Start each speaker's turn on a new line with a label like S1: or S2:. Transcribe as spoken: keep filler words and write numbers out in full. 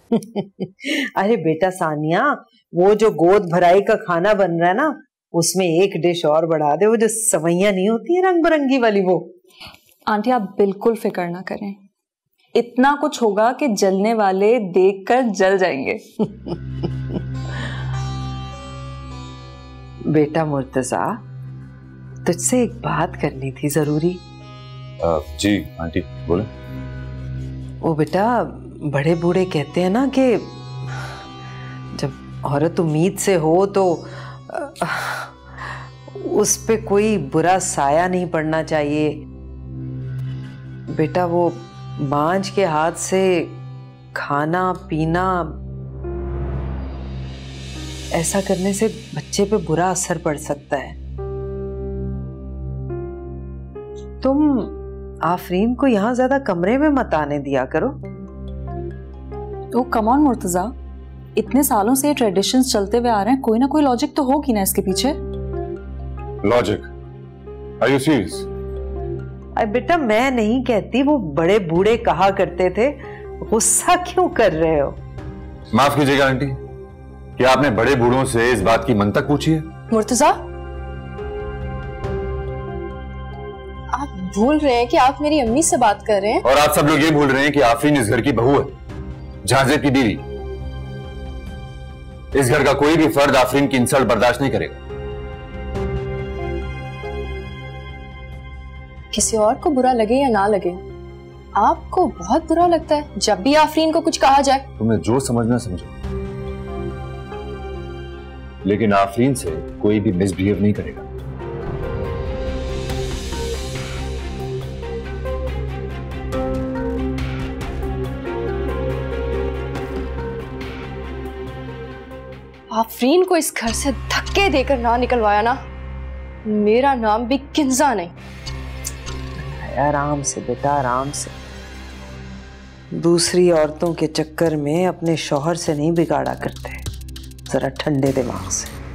S1: अरे बेटा सानिया, वो जो गोद भराई का खाना बन रहा है ना, उसमें एक डिश और बढ़ा दे, वो जो सवैयां नहीं होती है रंग बिरंगी वाली वो।
S2: आंटी आप बिल्कुल फिक्र ना करें, इतना कुछ होगा कि जलने वाले देखकर जल जाएंगे।
S1: बेटा मुर्तजा, तुझसे एक बात करनी थी जरूरी।
S3: आ, जी आंटी बोले।
S1: वो बेटा, बड़े बूढ़े कहते हैं ना कि जब औरत उम्मीद से हो तो उस पे कोई बुरा साया नहीं पड़ना चाहिए। बेटा वो बांझ के हाथ से खाना पीना, ऐसा करने से बच्चे पे बुरा असर पड़ सकता है। तुम आफरीन को यहां ज्यादा कमरे में मत आने दिया करो।
S2: तो कम ऑन मुर्तजा, इतने सालों से ये ट्रेडिशंस चलते हुए आ रहे हैं, कोई ना कोई लॉजिक तो होगी ना इसके पीछे।
S3: लॉजिक? Are you serious?
S1: अरे बेटा मैं नहीं कहती, वो बड़े बूढ़े कहा करते थे। गुस्सा क्यों कर रहे हो?
S3: माफ कीजिएगा आंटी, क्या आपने बड़े बूढ़ों से इस बात की मंतक पूछी है?
S4: मुर्तजा, आप भूल रहे हैं कि आप मेरी अम्मी से बात कर रहे हैं।
S3: और आप सब लोग ये भूल रहे हैं कि आफरीन इस घर की बहू है, जहाजेब की बीवी। इस घर का कोई भी फर्द आफरीन की इंसल्ट बर्दाश्त नहीं करेगा।
S4: किसी और को बुरा लगे या ना लगे, आपको बहुत बुरा लगता है जब भी आफरीन को कुछ कहा जाए।
S3: तुम्हें जो समझना समझो, लेकिन आफरीन से कोई भी मिसबिहेव नहीं करेगा।
S4: आफरीन को इस घर से धक्के देकर ना निकलवाया ना, मेरा नाम भी किंजा नहीं।
S1: आराम से बेटा, आराम से। दूसरी औरतों के चक्कर में अपने शौहर से नहीं बिगाड़ा करते, जरा ठंडे दिमाग से।